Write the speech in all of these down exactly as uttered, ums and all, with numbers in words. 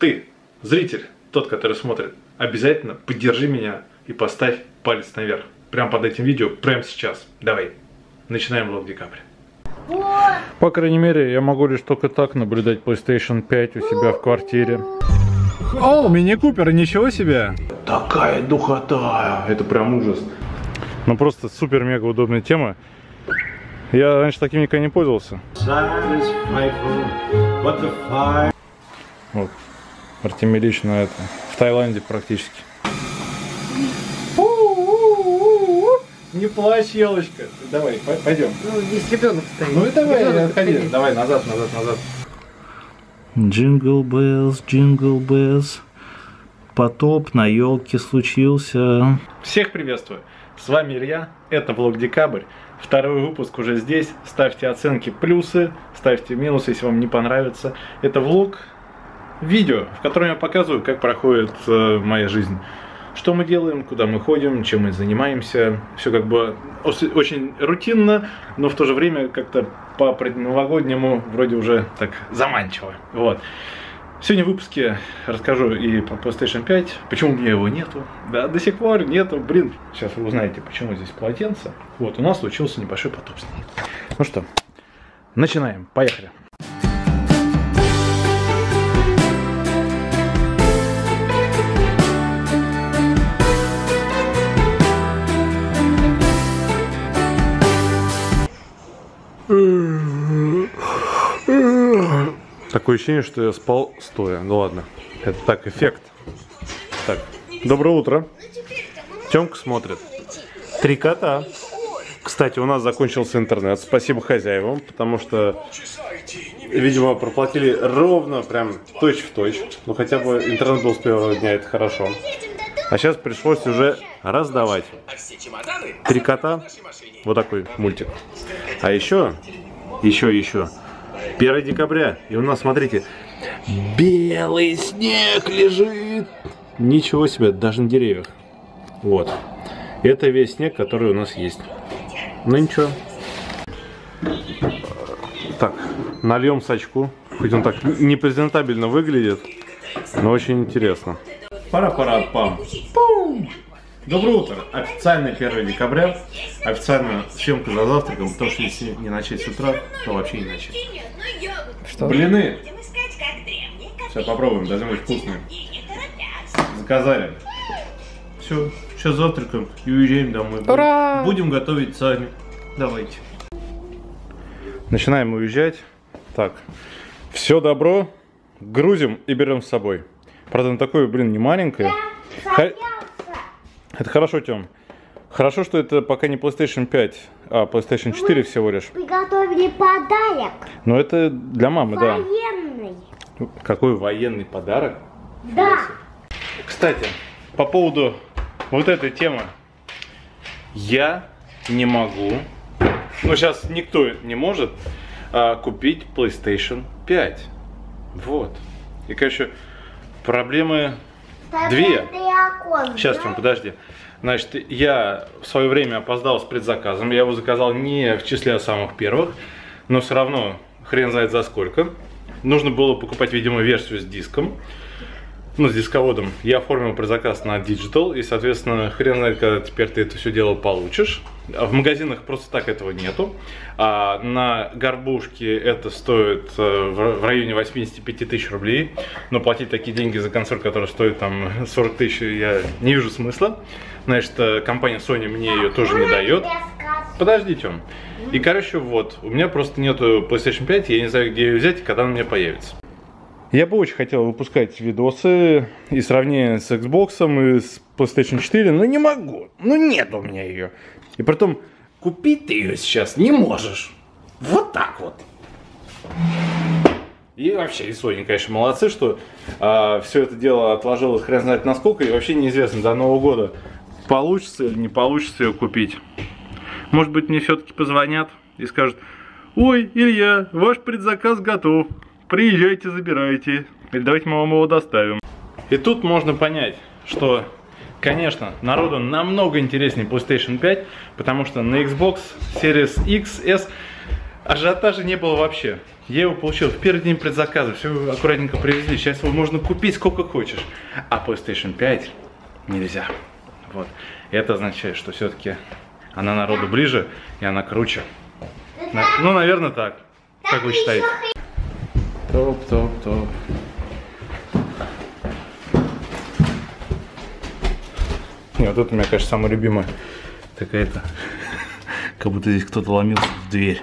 ты, зритель, тот, который смотрит, обязательно поддержи меня и поставь палец наверх. Прямо под этим видео, прямо сейчас. Давай, начинаем влог Декабрь. По крайней мере, я могу лишь только так наблюдать PlayStation пять у себя в квартире. О, мини-купер, ничего себе! Такая духота! Это прям ужас. Ну просто супер-мега удобная тема. Я раньше таким никогда не пользовался. Вот. Артемий Ильич на это. В Таиланде практически. Не плачь, елочка. Давай, пойдем. Ну, здесь ребенок стоит. Ну и давай, отходи. Давай, назад, назад, назад. Джингл беллс, джингл беллс. Потоп на елке случился. Всех приветствую. С вами Илья. Это влог Декабрь. Второй выпуск уже здесь. Ставьте оценки плюсы, ставьте минусы, если вам не понравится. Это влог, видео, в котором я показываю, как проходит э, моя жизнь. Что мы делаем, куда мы ходим, чем мы занимаемся. Все как бы очень рутинно, но в то же время как-то по предновогоднему вроде уже так заманчиво. Вот. Сегодня в выпуске расскажу и про PlayStation пять, почему у меня его нету. Да, до сих пор нету. Блин, сейчас вы узнаете, почему здесь полотенце. Вот, у нас случился небольшой потоп с ней. Ну что, начинаем. Поехали. Такое ощущение, что я спал стоя. Ну ладно, это так, эффект. Так, доброе утро. Тёмка смотрит. Три кота. Кстати, у нас закончился интернет. Спасибо хозяевам, потому что, видимо, проплатили ровно, прям точь в точь. Ну хотя бы интернет был с первого дня, это хорошо. А сейчас пришлось уже раздавать. Три кота. Вот такой мультик. А еще, еще, еще. первое декабря. И у нас, смотрите, белый снег лежит. Ничего себе, даже на деревьях. Вот. Это весь снег, который у нас есть. Ну ничего. Так, нальем сачку. Хоть он так непрезентабельно выглядит, но очень интересно. Пара-пара-пам. Доброе утро. Официально первое декабря. Официально съемка за завтраком, потому что если не начать с утра, то вообще не начать. Что? Блины. Сейчас попробуем, должны быть вкусные. Заказали. Все, сейчас завтракаем и уезжаем домой. Ура! Будем готовить сами. Давайте. Начинаем уезжать. Так, все добро грузим и берем с собой. Правда, он такой, блин, не маленькое. Х... Это хорошо, Тём. Хорошо, что это пока не PlayStation пять, а PlayStation четыре всего лишь. Приготовили подарок. Но это для мамы, да. Военный. Какой военный подарок? Да. Кстати, по поводу вот этой темы. Я не могу, ну сейчас никто не может а, купить PlayStation пять. Вот. И, конечно, проблемы две. Сейчас, Тём, подожди. Значит, я в свое время опоздал с предзаказом. Я его заказал не в числе самых первых, но все равно хрен знает за сколько. Нужно было покупать, видимо, версию с диском. Ну, с дисководом. Я оформил предзаказ на Digital. И, соответственно, хрен знает, когда теперь ты это все дело получишь. В магазинах просто так этого нету. А на горбушке это стоит в районе восьмидесяти пяти тысяч рублей. Но платить такие деньги за консоль, которая стоит там сорок тысяч, я не вижу смысла. Значит, компания Sony мне ее тоже не дает. Подожди, Тём. И, короче, вот. У меня просто нету PlayStation пять. Я не знаю, где ее взять и когда она у меня появится. Я бы очень хотел выпускать видосы и сравнения с Xbox и с PlayStation четыре, но не могу. Ну нет у меня ее. И потом купить ты ее сейчас не можешь. Вот так вот. И вообще, и Sony, конечно, молодцы, что а, все это дело отложилось хрен знает насколько. И вообще неизвестно до Нового года, получится или не получится ее купить. Может быть, мне все-таки позвонят и скажут: ой, Илья, ваш предзаказ готов. Приезжайте, забирайте. Или давайте мы вам его доставим. И тут можно понять, что, конечно, народу намного интереснее PlayStation пять, потому что на Xbox Series X, S ажиотажа не было вообще. Я его получил в первый день предзаказа, все аккуратненько привезли. Сейчас его можно купить сколько хочешь. А PlayStation пять нельзя. Вот. И это означает, что все-таки она народу ближе и она круче. Ну, наверное, так. Как вы считаете? Топ, топ, топ. Не, вот это у меня, конечно, самая любимая. Такая-то. Как будто здесь кто-то ломился в дверь.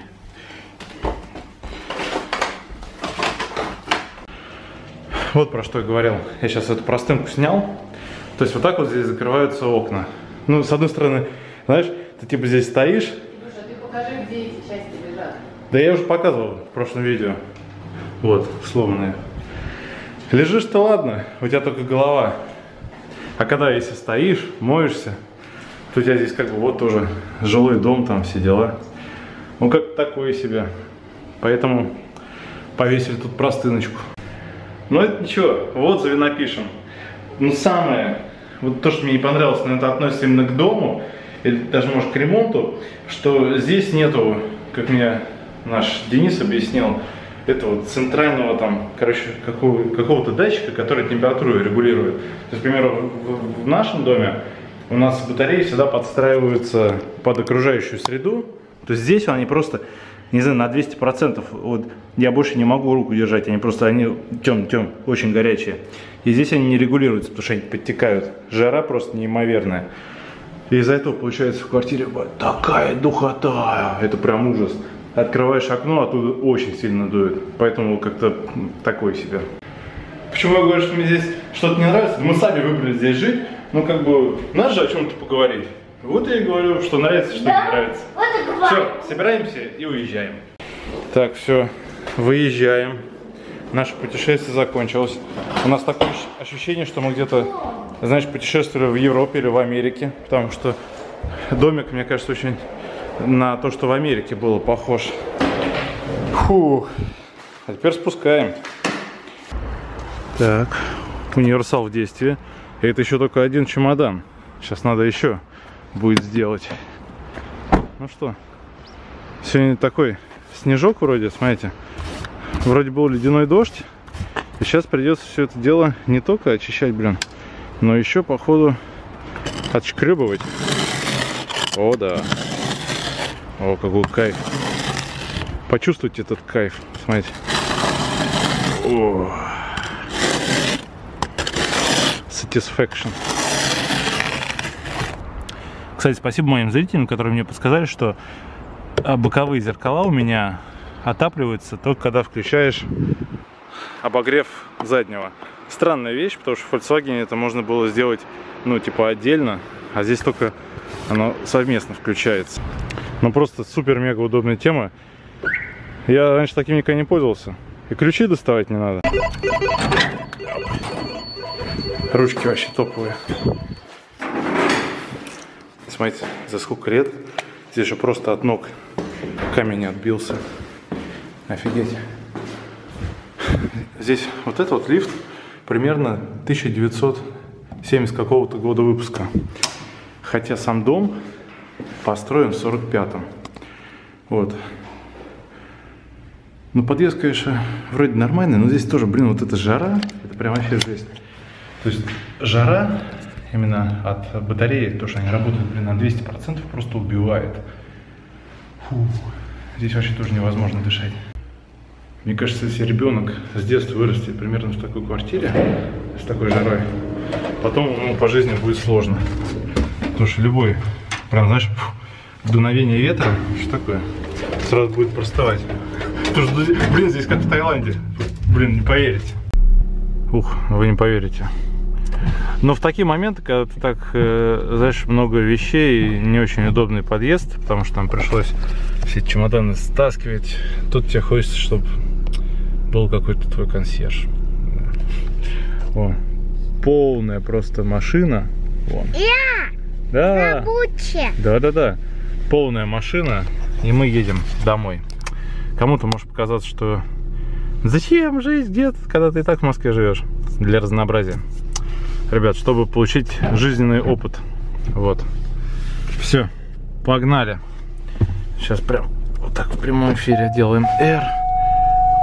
Вот про что я говорил. Я сейчас эту простынку снял. То есть вот так вот здесь закрываются окна. Ну, с одной стороны, знаешь, ты типа здесь стоишь. Слушай, ты покажи, где эти части лежат. Да я уже показывал в прошлом видео. Вот, сломанные. Лежишь-то ладно, у тебя только голова. А когда если стоишь, моешься, то у тебя здесь как бы вот тоже жилой дом, там все дела. Ну как такое себе. Поэтому повесили тут простыночку. Но это ничего, в отзыве напишем. Ну самое, вот то, что мне не понравилось, но это относится именно к дому, или даже может к ремонту, что здесь нету, как мне наш Денис объяснил, этого центрального там, короче, какого, какого-то датчика, который температуру регулирует. То есть, к примеру, в, в нашем доме у нас батареи всегда подстраиваются под окружающую среду. То есть здесь они просто, не знаю, на двести процентов, вот, я больше не могу руку держать, они просто, они тем, тем, очень горячие. И здесь они не регулируются, потому что они подтекают. Жара просто неимоверная. И из-за этого получается в квартире такая духота, это прям ужас. Открываешь окно, оттуда очень сильно дует, поэтому как-то такое себе. Почему я говорю, что мне здесь что-то не нравится? Мы сами выбрали здесь жить, ну как бы, надо же о чем-то поговорить. Вот я и говорю, что нравится, что Да, не нравится. вот и говорю. Все, собираемся и уезжаем. Так, все, выезжаем. Наше путешествие закончилось. У нас такое ощущение, что мы где-то, знаешь, путешествовали в Европе или в Америке, потому что домик, мне кажется, очень на то, что в Америке было похож. Фух. А теперь спускаем. Так, универсал в действии. И это еще только один чемодан. Сейчас надо еще будет сделать. Ну что, сегодня такой снежок вроде, смотрите. Вроде был ледяной дождь. И сейчас придется все это дело не только очищать, блин, но еще, походу, отшкребывать. О, да. О, какой кайф. Почувствуйте этот кайф. Смотрите. О. Satisfaction. Кстати, спасибо моим зрителям, которые мне подсказали, что боковые зеркала у меня отапливаются только когда включаешь обогрев заднего. Странная вещь, потому что в Volkswagen это можно было сделать, ну, типа отдельно, а здесь только оно совместно включается. Ну, просто супер-мега удобная тема. Я раньше таким никогда не пользовался. И ключи доставать не надо. Ручки вообще топовые. Смотрите, за сколько лет здесь же просто от ног камень не отбился. Офигеть. Здесь вот этот вот лифт примерно тысяча девятьсот семидесятого какого-то года выпуска. Хотя сам дом построен в сорок пятом. Вот. Ну, подъезд, конечно, вроде нормальный, но здесь тоже, блин, вот эта жара, это прям вообще жесть. То есть жара именно от батареи, то, что они работают, блин, на двести процентов, просто убивает. Фу. Здесь вообще тоже невозможно дышать. Мне кажется, если ребенок с детства вырастет примерно в такой квартире, с такой жарой, потом ему по жизни будет сложно. Потому что любой, прям, знаешь, фу, дуновение ветра, что такое, сразу будет проставать. Потому что, блин, здесь как в Таиланде. Блин, не поверите. Ух, вы не поверите. Но в такие моменты, когда ты так, э, знаешь, много вещей, не очень удобный подъезд, потому что там пришлось все чемоданы стаскивать, тут тебе хочется, чтобы был какой-то твой консьерж. О, полная просто машина. Вон. Я! Да. Рабочая. Да-да-да. Полная машина, и мы едем домой. Кому-то может показаться, что зачем жить где-то, когда ты и так в Москве живешь, для разнообразия. Ребят, чтобы получить жизненный опыт. Вот. Все, погнали. Сейчас прям вот так в прямом эфире делаем R.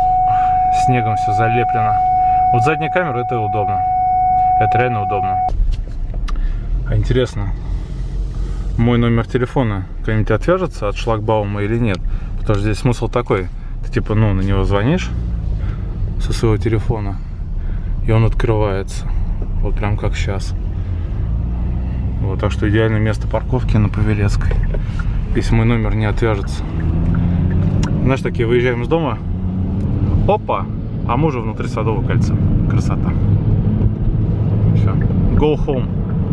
снегом все залеплено. Вот задняя камера, это удобно. Это реально удобно. А интересно, мой номер телефона когда-нибудь отвяжется от шлагбаума или нет? Потому что здесь смысл такой. Ты типа, ну, на него звонишь со своего телефона, и он открывается. Вот прям как сейчас. Вот, так что идеальное место парковки на Павелецкой, если мой номер не отвяжется. Знаешь, такие, выезжаем из дома, опа, а мы уже внутри Садового кольца. Красота. Все, go home.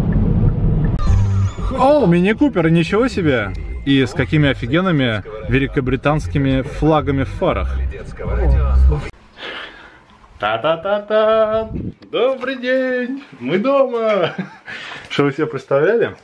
О, мини-купер, ничего себе! И с какими офигенными великобританскими флагами в фарах. Та-та-та-та! Добрый день! Мы дома! Что вы себе представляли?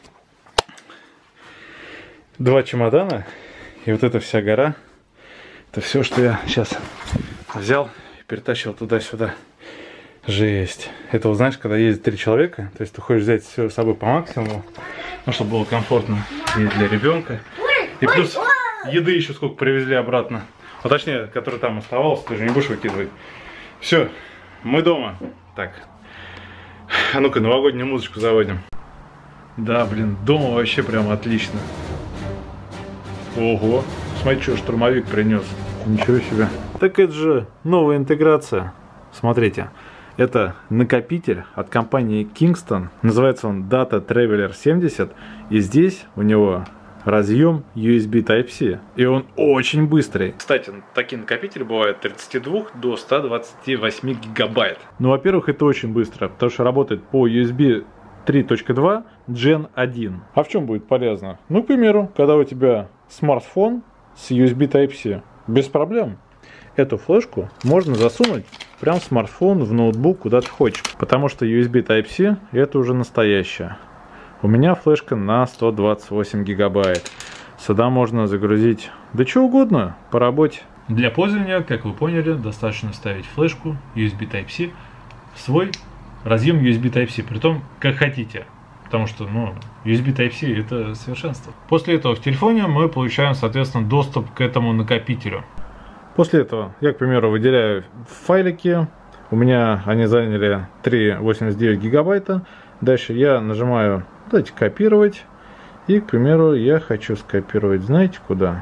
Два чемодана и вот эта вся гора. Это все, что я сейчас взял и перетащил туда-сюда. Жесть. Это вот знаешь, когда ездит три человека, то есть ты хочешь взять все с собой по максимуму, ну, чтобы было комфортно и для ребенка. И плюс еды еще сколько привезли обратно. А точнее, который там оставался, ты же не будешь выкидывать. Все, мы дома. Так. А ну-ка, новогоднюю музычку заводим. Да, блин, дома вообще прям отлично. Ого, смотри, что штурмовик принес. Ничего себе. Так это же новая интеграция. Смотрите, это накопитель от компании Kingston. Называется он Data Traveler семьдесят. И здесь у него разъем ю эс би Type-C. И он очень быстрый. Кстати, такие накопители бывают от тридцати двух до ста двадцати восьми гигабайт. Ну, во-первых, это очень быстро, потому что работает по ю эс би три точка два джен один. А в чем будет полезно? Ну, к примеру, когда у тебя смартфон с ю эс би Type-C, без проблем. Эту флешку можно засунуть прям в смартфон, в ноутбук, куда ты хочешь. Потому что ю эс би Type-C это уже настоящая. У меня флешка на сто двадцать восемь гигабайт. Сюда можно загрузить да что угодно по работе. Для пользования, как вы поняли, достаточно ставить флешку ю эс би Type-C в свой разъем ю эс би Type-C. Притом, как хотите. Потому что, ну, ю эс би Type-C это совершенство. После этого в телефоне мы получаем, соответственно, доступ к этому накопителю. После этого я, к примеру, выделяю файлики. У меня они заняли три целых восемьдесят девять гигабайта. Дальше я нажимаю, давайте, копировать. И, к примеру, я хочу скопировать, знаете, куда?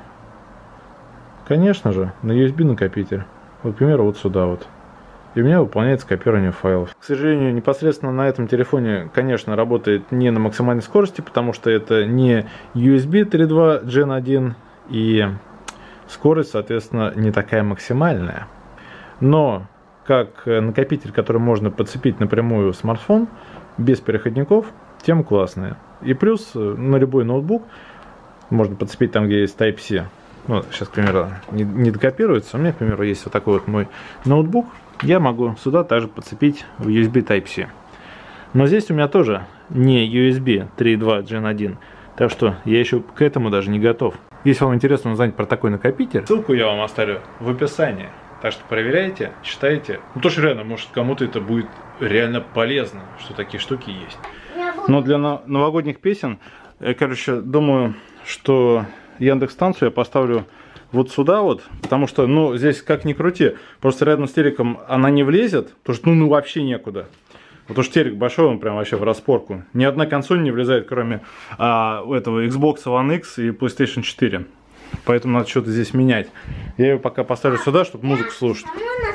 Конечно же, на ю эс би накопитель. Вот, к примеру, вот сюда вот. И у меня выполняется копирование файлов. К сожалению, непосредственно на этом телефоне, конечно, работает не на максимальной скорости, потому что это не ю эс би три точка два джен один, и скорость, соответственно, не такая максимальная. Но как накопитель, который можно подцепить напрямую в смартфон, без переходников, тема классная. И плюс на любой ноутбук можно подцепить там, где есть Type-C. Ну, сейчас, к примеру, не, не докопируется. У меня, к примеру, есть вот такой вот мой ноутбук. Я могу сюда также подцепить в ю эс би Type-C. Но здесь у меня тоже не ю эс би три точка два джен один. Так что я еще к этому даже не готов. Если вам интересно узнать про такой накопитель, ссылку я вам оставлю в описании. Так что проверяйте, читайте. Ну, то, что реально, может, кому-то это будет реально полезно, что такие штуки есть. Но для новогодних песен, я, короче, думаю, что Яндекс-станцию я поставлю вот сюда вот, потому что, ну, здесь как ни крути, просто рядом с телеком она не влезет, потому что, ну, ну вообще некуда. Потому что телек большой, он прям вообще в распорку. Ни одна консоль не влезает, кроме а, этого Xbox One X и PlayStation четыре. Поэтому надо что-то здесь менять. Я ее пока поставлю сюда, чтобы музыку слушать.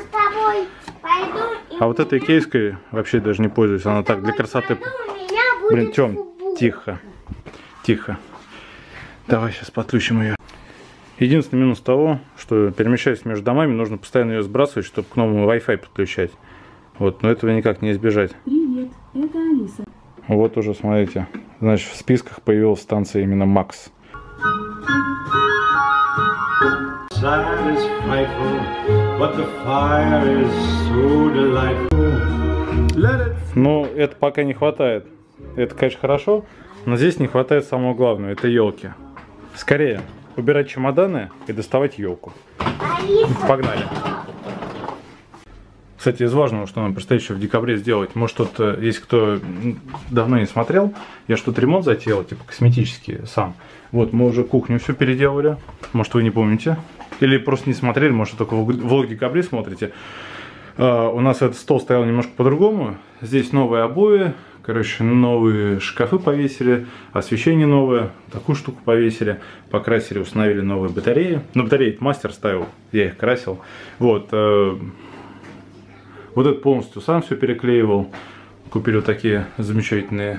А вот этой кейской вообще даже не пользуюсь. Она так для красоты. Блин, Тём, тихо. Тихо. Давай сейчас подключим ее. Единственный минус того, что перемещаясь между домами, нужно постоянно ее сбрасывать, чтобы к новому Wi-Fi подключать. Вот, но этого никак не избежать. Привет, это Алиса. Вот уже, смотрите, значит, в списках появилась станция именно Макс. Ну, это пока не хватает. Это, конечно, хорошо, но здесь не хватает самого главного, это елки. Скорее, убирать чемоданы и доставать елку. Погнали. Кстати, из важного, что нам предстоит еще в декабре сделать, может, тут, если кто давно не смотрел, я что-то ремонт затеял, типа косметический сам. Вот, мы уже кухню все переделали, может, вы не помните. Или просто не смотрели, может, только в декабре смотрите. Uh, у нас этот стол стоял немножко по-другому. Здесь новые обои, короче, новые шкафы повесили, освещение новое, такую штуку повесили, покрасили, установили новые батареи. Ну, батареи мастер ставил, я их красил. Вот, uh, вот это полностью сам все переклеивал. Купили вот такие замечательные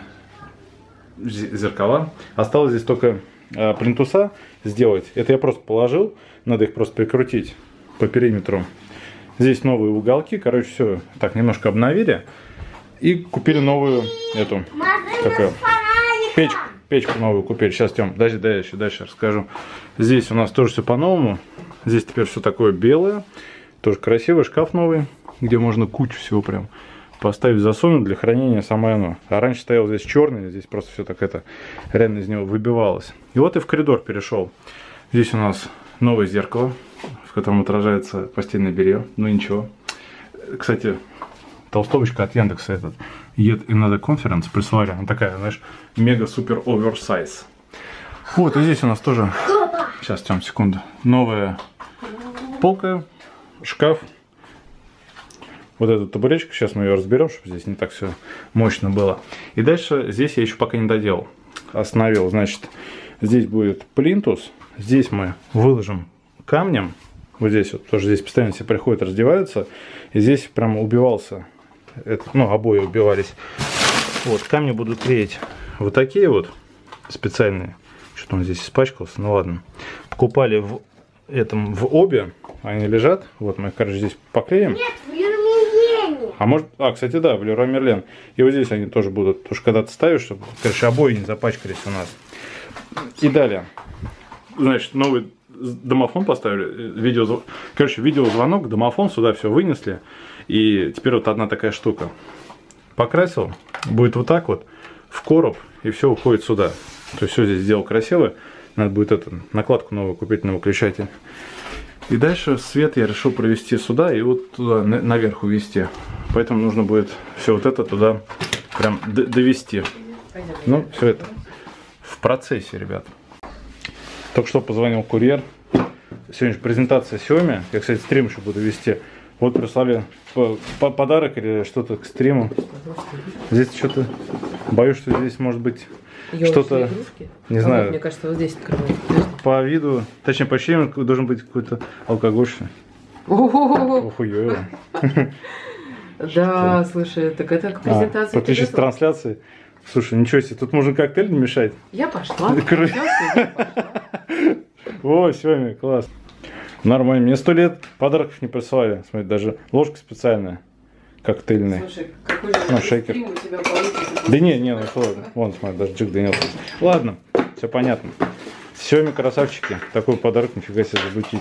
зеркала. Осталось здесь только uh, плинтуса сделать. Это я просто положил, надо их просто прикрутить по периметру. Здесь новые уголки, короче, все так немножко обновили. И купили новую эту, какую, печку, печку новую купили. Сейчас, Тём, подожди, да, я еще дальше расскажу. Здесь у нас тоже все по-новому. Здесь теперь все такое белое. Тоже красивый шкаф новый, где можно кучу всего прям поставить, засунуть для хранения самое оно. А раньше стоял здесь черный, здесь просто все так это реально из него выбивалось. И вот и в коридор перешел. Здесь у нас новое зеркало, в котором отражается постельное белье. Ну ничего. Кстати, толстовочка от Яндекса этот Yet Another Conference прислали. Она такая, знаешь, мега-супер оверсайз. Вот, и здесь у нас тоже... Сейчас, Тём, секунду. Новая полка, шкаф. Вот эта табуреточка, сейчас мы ее разберем, чтобы здесь не так все мощно было. И дальше здесь я еще пока не доделал. Остановил, значит, здесь будет плинтус. Здесь мы выложим камнем. Вот здесь вот, тоже здесь постоянно все приходят, раздеваются. И здесь прям убивался. Это, ну, обои убивались. Вот, камни буду клеить вот такие вот специальные. Что-то он здесь испачкался, ну ладно. Покупали в этом, в обе. Они лежат. Вот мы их, короче, здесь поклеим. Нет, в Люмиене. А может, а, кстати, да, в Леруа Мерлен. И вот здесь они тоже будут. Потому что когда ты ставишь, чтобы, короче, обои не запачкались у нас. И далее. Значит, новый домофон поставили. Видео, короче, видеозвонок, домофон, сюда все вынесли. И теперь вот одна такая штука. Покрасил. Будет вот так вот. В короб. И все уходит сюда. То есть все здесь сделал красиво. Надо будет эту накладку новую купить на выключатель. И дальше свет я решил провести сюда и вот туда наверх увести. Поэтому нужно будет все вот это туда прям довести. Ну, все это в процессе, ребят. Только что позвонил курьер. Сегодня же презентация Xiaomi. Я, кстати, стрим еще буду вести. Вот прислали подарок или что-то к стриму. Здесь что-то... Боюсь, что здесь может быть что-то... Не а знаю. Вот, мне кажется, вот здесь открывается. По виду, точнее по ощущениям, должен быть какой-то алкоголь. Охуёво. Да, слушай, так это к презентации. Подключись к трансляции. Слушай, ничего себе, тут можно коктейль намешать. Я пошла. О, Xiaomi, класс. Нормально, мне сто лет подарков не присылали. Смотри, даже ложка специальная, коктейльная. Слушай, какой же ну, шейкер. у тебя получится. Да не, не, ну что, вон, смотри, даже Джек Дэниелс. Ладно, все понятно. Xiaomi красавчики, такой подарок нифига себе забутить.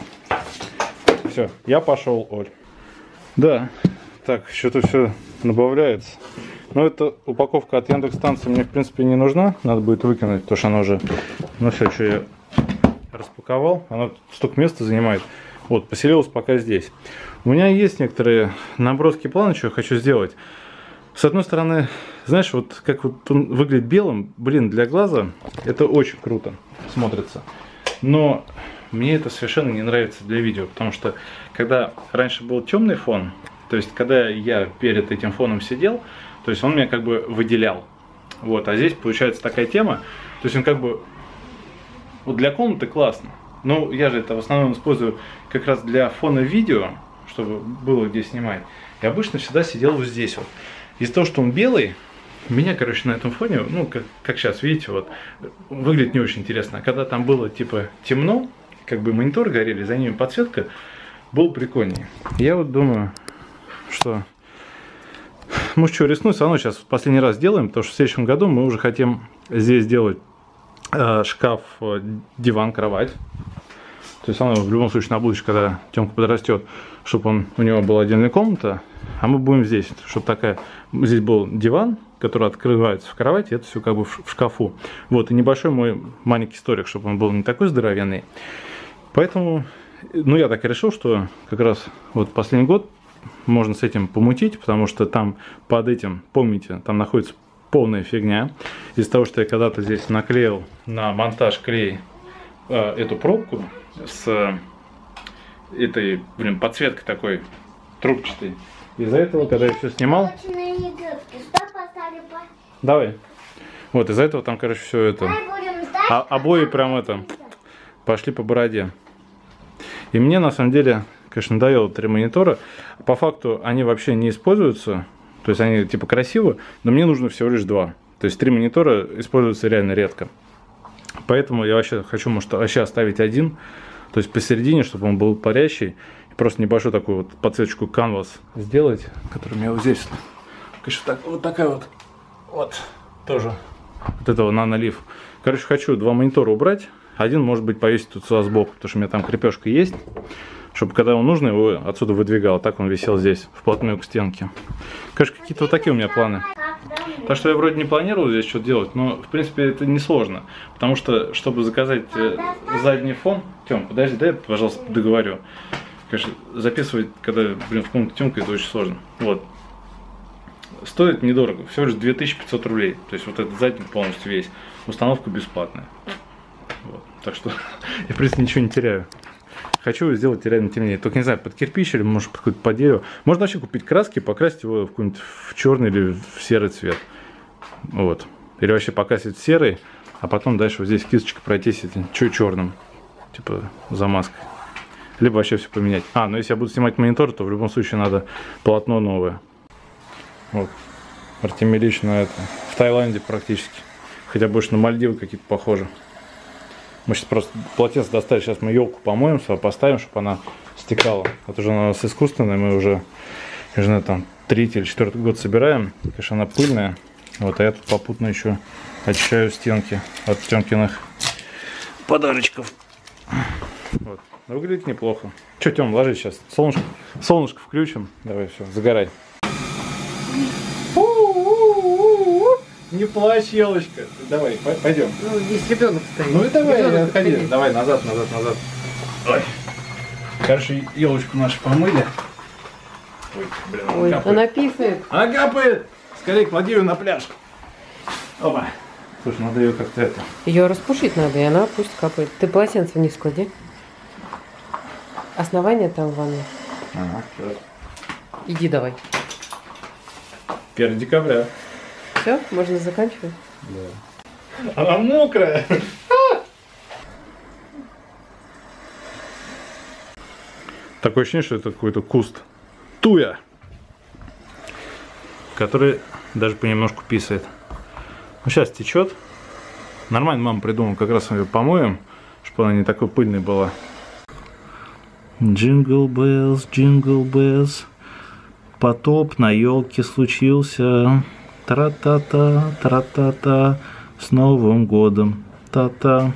Все, я пошел, Оль. Да, так, что-то все набавляется. Но эта упаковка от Яндекс.Станции мне, в принципе, не нужна. Надо будет выкинуть, потому что она уже... Ну все, что я распаковал. Она столько места занимает. Вот, поселилась пока здесь. У меня есть некоторые наброски плана, что я хочу сделать. С одной стороны, знаешь, вот как вот он выглядит белым, блин, для глаза это очень круто смотрится. Но мне это совершенно не нравится для видео, потому что когда раньше был темный фон, то есть когда я перед этим фоном сидел, то есть он меня как бы выделял. Вот, а здесь получается такая тема, то есть он как бы вот для комнаты классно. Но я же это в основном использую как раз для фона видео, чтобы было где снимать. И обычно всегда сидел вот здесь вот. Из-за того, что он белый, меня, короче, на этом фоне, ну, как, как сейчас, видите, вот, выглядит не очень интересно. А когда там было, типа, темно, как бы монитор горели, за ними подсветка, было прикольнее. Я вот думаю, что... Может, что, рискнуть, все равно сейчас в последний раз делаем, потому что в следующем году мы уже хотим здесь сделать э, шкаф, э, диван, кровать. То есть оно в любом случае на будущее, когда Тёмка подрастет, чтобы он, у него была отдельная комната, а мы будем здесь, чтобы такая, здесь был диван, который открывается в кровати, это все как бы в, в шкафу. Вот, и небольшой мой маленький столик, чтобы он был не такой здоровенный. Поэтому, ну, я так и решил, что как раз вот последний год можно с этим помутить, потому что там под этим, помните, там находится полная фигня. Из-за того, что я когда-то здесь наклеил на монтаж клей э, эту пробку с э, этой, блин, подсветкой такой трубчатой. из-за этого, когда я все снимал... Точные игрушки. Что поставили по... Давай. Вот, из-за этого там, короче, все это... Давай будем ждать, А, обои прям это... Пошли по бороде. И мне, на самом деле, конечно, надоело три монитора. По факту они вообще не используются. То есть они типа красивы, но мне нужно всего лишь два. То есть три монитора используются реально редко. Поэтому я вообще хочу, может, вообще оставить один. То есть посередине, чтобы он был парящий. И просто небольшую такую вот подсветочку canvas сделать, которая у меня вот здесь. Конечно, так, вот такая вот. Вот. Тоже. Вот этого нанолив. Короче, хочу два монитора убрать. Один, может быть, повесить тут сюда сбоку, потому что у меня там крепежка есть. Чтобы, когда он нужно, его отсюда выдвигал. Так он висел здесь, вплотную к стенке. Конечно, какие-то вот такие у меня планы. Так что я вроде не планировал здесь что-то делать, но, в принципе, это несложно. Потому что, чтобы заказать э, задний фон... Тём, подожди, дай я, пожалуйста, договорю. Конечно, записывать, когда, блин, в комнате Тёмка, это очень сложно. Вот. Стоит недорого, всего лишь две тысячи пятьсот рублей. То есть вот этот задний полностью весь. Установка бесплатная. Вот. Так что я, в принципе, ничего не теряю. Хочу сделать реально темнее. Только не знаю, под кирпич или может под какое-то по дереву. Можно вообще купить краски, покрасить его в какой-нибудь в черный или в серый цвет. Вот. Или вообще покрасить в серый, а потом дальше вот здесь кисточкой пройтись этим чуть черным. Типа замазкой. Либо вообще все поменять. А, ну если я буду снимать монитор, то в любом случае надо полотно новое. Вот. Артемий Ильич на это. В Таиланде практически. Хотя больше на Мальдивы какие-то похожи. Мы сейчас просто полотенце достали, сейчас мы елку помоем, поставим, чтобы она стекала. Это уже она у нас искусственная, мы уже, я не знаю, там третий или четвертый год собираем. Конечно, она пыльная. Вот, а я тут попутно еще очищаю стенки от Тёмкиных подарочков. Вот. Выглядит неплохо. Че, Тём, ложись сейчас. Солнышко, солнышко включим. Давай, все, загорай. Не плачь, елочка. Давай, пойдем. Ну, здесь ребенок стоит. Ну и давай, Ребенок отходи. стоит. Давай, назад, назад, назад. Ой. Короче, елочку нашу помыли. Ой, блин, она Ой, капает. она писает. Она капает! Скорее, клади ее на пляж. Опа. Слушай, надо ее как-то это... Ее распушить надо, и она пусть капает. Ты полотенце вниз клади. Основание там в ванной. Ага, сейчас. Иди давай. первое декабря. Все, можно заканчивать? Да. Она мокрая. Такое ощущение, что это какой-то куст туя, который даже понемножку писает. Ну, сейчас течет. Нормально мама придумала, как раз мы ее помоем, чтобы она не такой пыльной была. Джингл беллс, джингл беллс. Потоп на елке случился. Тра-та-та, тра-та-та. С Новым годом. Та-та.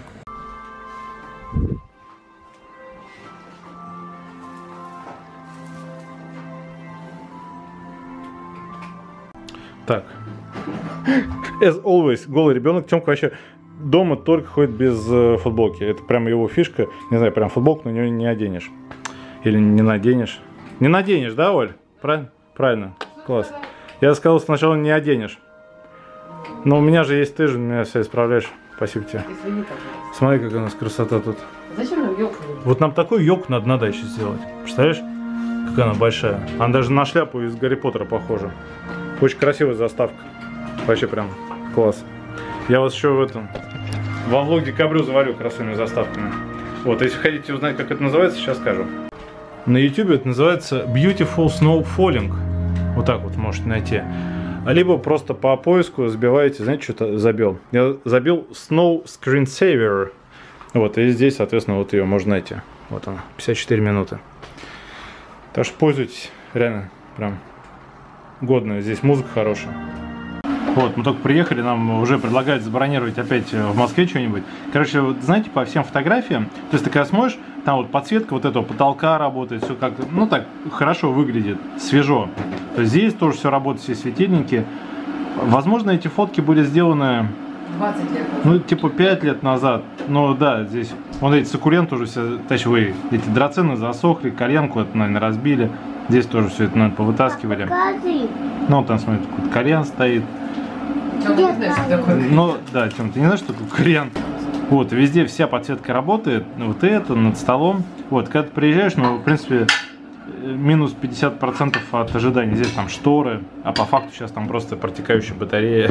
Так. As always, голый ребенок. Тёмка вообще дома только ходит без э, футболки. Это прям его фишка. Не знаю, прям футболку на нее не оденешь. Или не наденешь. Не наденешь, да, Оль? Правильно? Правильно. Класс. Я сказал, сначала не оденешь. Но у меня же есть ты же, меня все исправляешь. Спасибо тебе. Извини, пожалуйста. Смотри, какая у нас красота тут. Зачем нам елку? Вот нам такую елку надо на даче сделать. Представляешь? Какая она большая. Она даже на шляпу из Гарри Поттера похожа. Очень красивая заставка. Вообще прям класс. Я вас еще в этом во влог декабрю завалю красивыми заставками. Вот, если хотите узнать, как это называется, сейчас скажу. На YouTube это называется Beautiful Snow Falling. Вот так вот можете найти. Либо просто по поиску забиваете, знаете, что-то забил. Я забил Snow Screensaver. Вот, и здесь, соответственно, вот ее можно найти. Вот она, пятьдесят четыре минуты. Так что пользуйтесь, реально, прям годная. Здесь музыка хорошая. Вот, мы только приехали, нам уже предлагают забронировать опять в Москве что-нибудь. Короче, вот, знаете, по всем фотографиям, то есть ты когда смотришь, там вот подсветка вот этого потолка работает, все как-то, ну так, хорошо выглядит, свежо. То есть здесь тоже все работает, все светильники. Возможно, эти фотки были сделаны, двадцать лет. ну, типа пять лет назад. Но да, здесь, вон эти суккуленты уже все, точнее, эти драцены засохли, кальянку это, наверное, разбили. Здесь тоже все это, наверное, повытаскивали. Покажи. Ну, там, смотри, какой-то кальян стоит. Тём, ты не знаешь, что такое? Ну, да, Тём, ты не знаешь, что такое кальян? Вот, везде вся подсветка работает. Вот это, над столом. Вот, когда ты приезжаешь, ну, в принципе, минус пятьдесят процентов от ожиданий. Здесь там шторы, а по факту сейчас там просто протекающая батарея.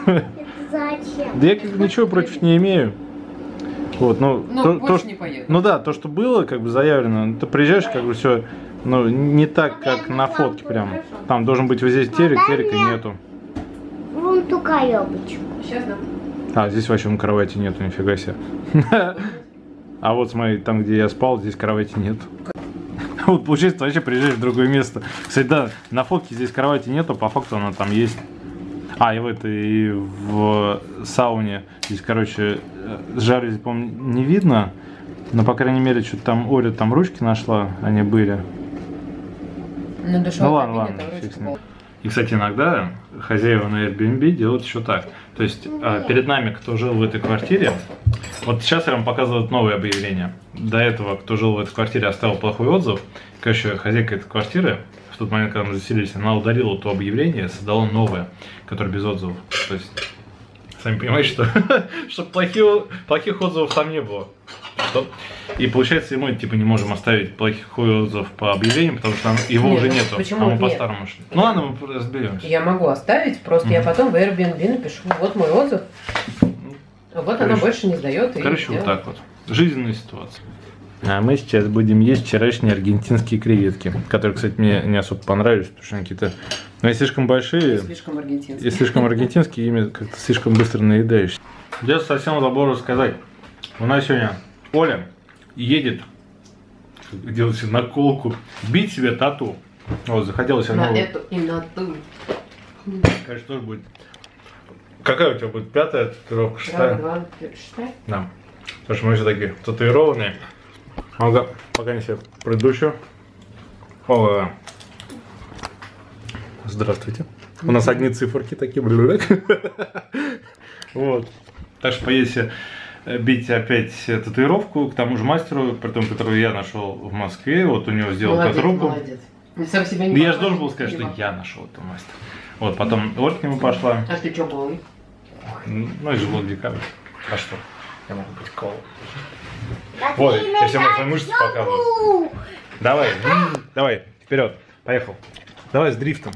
Зачем? Да я как бы ничего против не имею. Вот, ну, Ну, то, больше то, не поеду. ну да, то, что было, как бы заявлено, ты приезжаешь, как бы все, ну, не так, как на фотке прям. Там должен быть вот здесь терек, терека нету. Вон ту коробочку. Сейчас, да. А, здесь вообще на кровати нету, нифига себе. А вот смотри, там, где я спал, здесь кровати нет. Вот получается, ты вообще приезжаешь в другое место. Кстати, да, на фотке здесь кровати нету, по факту она там есть. А, и в этой, и в сауне. Здесь, короче, жалюзи, по-моему, не видно. Но, по крайней мере, что-то там Оля там ручки нашла, они были. Ну, Ну ладно, ладно, фиг с ним. И, кстати, иногда хозяева на Airbnb делают еще так. То есть а, перед нами, кто жил в этой квартире, вот сейчас я вам показываю новое объявление. До этого, кто жил в этой квартире, оставил плохой отзыв. Короче, хозяйка этой квартиры, в тот момент, когда мы заселились, она удалила то объявление, создала новое, которое без отзывов. То есть, сами понимаете, что, что плохих, плохих отзывов там не было. Что? И получается, и мы типа не можем оставить плохих отзывов по объявлению, потому что его Нет, уже ну, нету, почему а мы нет? по-старому шли. Ну ладно, мы разберемся. Я могу оставить, просто я потом в Airbnb напишу. Вот мой отзыв. Вот она Короче, больше не сдает. Короче, вот так вот. Жизненная ситуация. А мы сейчас будем есть вчерашние аргентинские креветки, которые, кстати, мне не особо понравились, потому что они какие-то, ну, они слишком большие. Слишком аргентинский. И слишком аргентинские, ими как-то слишком быстро наедаешься. Я совсем забыл рассказать. У нас сегодня Оля едет делать себе наколку, бить себе тату. Вот, захотела себе На новую. эту и на ту. Конечно, тоже будет. Какая у тебя будет? Пятая татуировка, шестая? Два, шестая? Да. Потому что мы все такие татуированные. Ага, пока не себе предыдущую. О, здравствуйте. У нас одни циферки такие. Вот. Так что поедете бить опять татуировку к тому же мастеру, при том, которую я нашел в Москве. Вот у него сделал Молодец, татуировку. молодец. Не сам себя не Да я же похож, должен был сказать, что спасибо. я нашел этого мастера. Вот, потом Оля к нему пошла. А ты что, голый? Ну и же влог декабрь. А что? Я могу быть колом. Так Вот, и я всем на свои мышцы тату. показываю. Давай, давай, вперед. Поехал. Давай с дрифтом.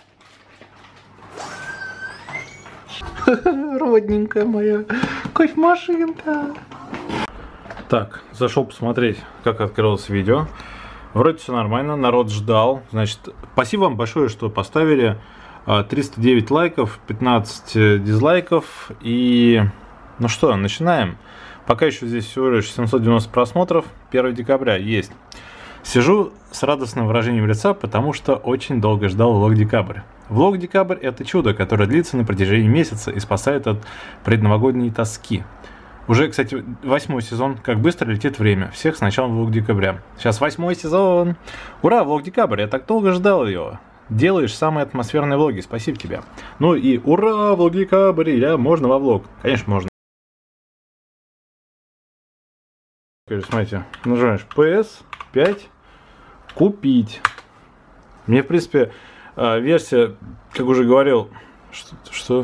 Родненькая моя кофемашинка. Так, зашел посмотреть, как открылось видео. Вроде все нормально, народ ждал. Значит, спасибо вам большое, что поставили триста девять лайков, пятнадцать дизлайков. И ну что, начинаем. Пока еще здесь всего лишь семьсот девяносто просмотров. первого декабря есть. Сижу с радостным выражением лица, потому что очень долго ждал влог декабрь. Влог декабрь — это чудо, которое длится на протяжении месяца и спасает от предновогодней тоски. Уже, кстати, восьмой сезон. Как быстро летит время. Всех с началом влог декабря. Сейчас восьмой сезон. Ура, влог декабрь. Я так долго ждал его. Делаешь самые атмосферные влоги. Спасибо тебе. Ну и ура, влог декабрь. Я можно во влог. Конечно, можно. Смотрите, нажимаешь пи эс пять, купить. Мне, в принципе, версия, как уже говорил, что, что?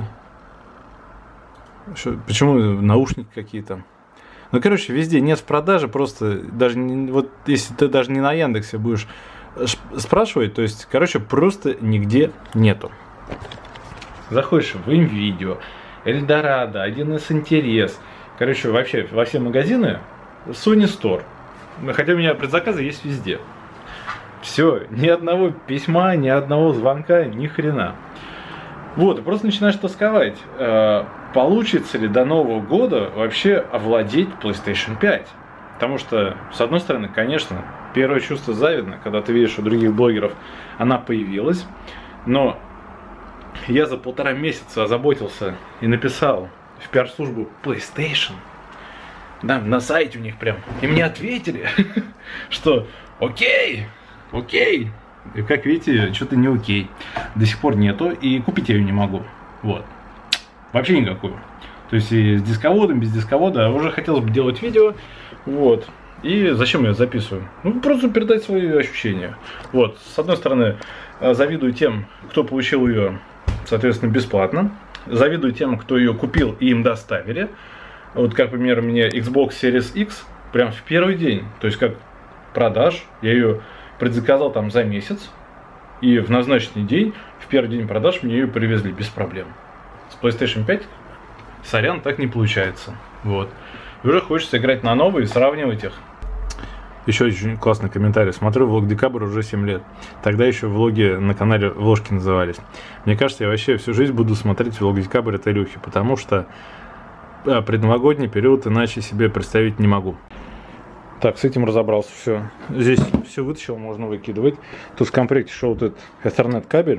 Что, почему наушники какие-то? Ну, короче, везде нет в продаже, просто даже не, вот если ты даже не на Яндексе будешь спрашивать, то есть, короче, просто нигде нету. Заходишь в М-видео, Эльдорадо, один эс интерес, короче, вообще во все магазины Sony Store. Хотя у меня предзаказы есть везде. Все, ни одного письма, ни одного звонка, ни хрена. Вот, и просто начинаешь тосковать. Получится ли до Нового года вообще овладеть PlayStation пять? Потому что, с одной стороны, конечно, первое чувство завидно, когда ты видишь у других блогеров, она появилась. Но я за полтора месяца озаботился и написал в пиар-службу PlayStation. Да, на сайте у них прям. И мне ответили, что окей, окей. И как видите, что-то не окей. До сих пор нету, и купить я ее не могу. Вот. Вообще никакую. То есть и с дисководом, без дисковода. Уже хотелось бы делать видео. Вот. И зачем я записываю? Ну, просто передать свои ощущения. Вот. С одной стороны, завидую тем, кто получил ее, соответственно, бесплатно. Завидую тем, кто ее купил и им доставили. Вот, как, например, мне Xbox Series X прям в первый день, то есть как продаж, я ее предзаказал там за месяц, и в назначенный день, в первый день продаж, мне ее привезли без проблем. С PlayStation пять, сорян, так не получается. Вот. И уже хочется играть на новые и сравнивать их. Еще очень классный комментарий. Смотрю влог Декабрь уже семь лет. Тогда еще влоги на канале Вложки назывались. Мне кажется, я вообще всю жизнь буду смотреть влог Декабрь от Илюхи, потому что а, предновогодний период иначе себе представить не могу. Так, с этим разобрался, все. Здесь все вытащил, можно выкидывать. Тут в комплекте шел вот этот Ethernet кабель.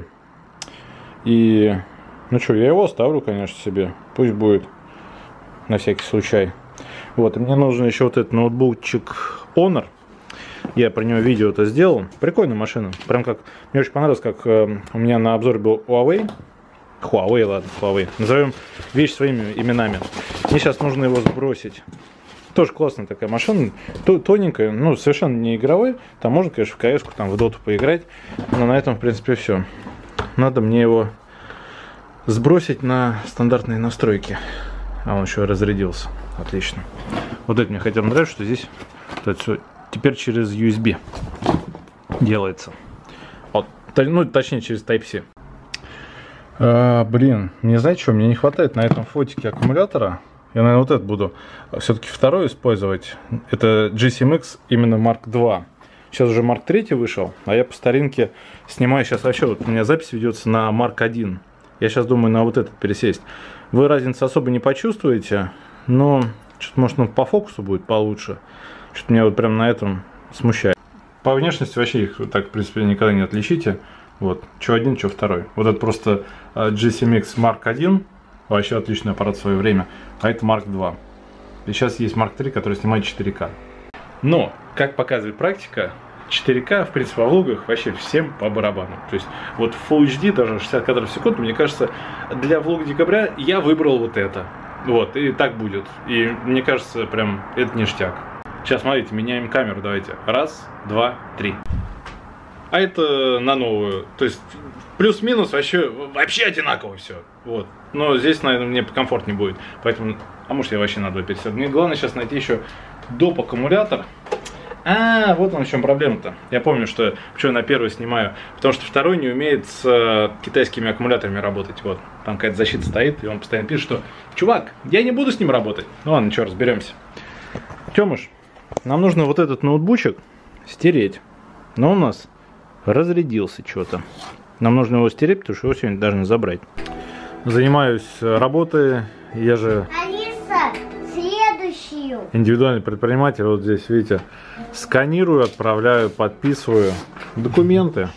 И, ну что, я его оставлю, конечно, себе. Пусть будет на всякий случай. Вот, и мне нужен еще вот этот ноутбукчик Honor. Я про него видео-то сделал. Прикольная машина. Прям как, мне очень понравилось, как э, у меня на обзоре был Huawei. Huawei, ладно, Huawei. Назовем вещь своими именами. Мне сейчас нужно его сбросить. Тоже классная такая машина. Тоненькая, ну, совершенно не игровой. Там можно, конечно, в КС-ку, там, в доту поиграть. Но на этом, в принципе, все. Надо мне его сбросить на стандартные настройки. А он еще разрядился. Отлично. Вот это мне хотя бы нравится, что здесь это все теперь через ю эс би делается. Вот, ну, точнее, через Type-C. А, блин, мне знаете что, мне не хватает на этом фотике аккумулятора. Я, наверное, вот этот буду все-таки второй использовать. Это джи си эм икс именно марк два. Сейчас уже марк три вышел, а я по старинке снимаю сейчас вообще. Вот у меня запись ведется на марк один. Я сейчас думаю на вот этот пересесть. Вы разницы особо не почувствуете, но что-то, может, ну, по фокусу будет получше. Что-то меня вот прям на этом смущает. По внешности вообще их так, в принципе, никогда не отличите. Вот, что один, что второй. Вот это просто джи си эм икс марк один. Вообще отличный аппарат в свое время. А это марк два. И сейчас есть марк три, который снимает четыре ка. Но, как показывает практика, четыре ка, в принципе, во влогах вообще всем по барабану. То есть, вот Full эйч ди, даже шестьдесят кадров в секунду, мне кажется, для влога декабря я выбрал вот это. Вот, и так будет. И мне кажется, прям, это ништяк. Сейчас, смотрите, меняем камеру, давайте. Раз, два, три. А это на новую. То есть, плюс-минус вообще, вообще одинаково все. Вот. Но здесь, наверное, мне комфортнее будет. Поэтому, а может, я вообще на два пересяду. Мне главное сейчас найти еще доп. Аккумулятор. А, вот он в чем проблема-то. Я помню, что почему я на первый снимаю. Потому что второй не умеет с э, китайскими аккумуляторами работать. Вот. Там какая-то защита стоит, и он постоянно пишет, что чувак, я не буду с ним работать. Ну ладно, ничего, разберемся. Тёмыш, нам нужно вот этот ноутбучек стереть. Но у нас разрядился что-то. Нам нужно его стереть, потому что его сегодня должны забрать. Занимаюсь работой. Я же Алиса, следующую. индивидуальный предприниматель. Вот здесь, видите, сканирую, отправляю, подписываю документы.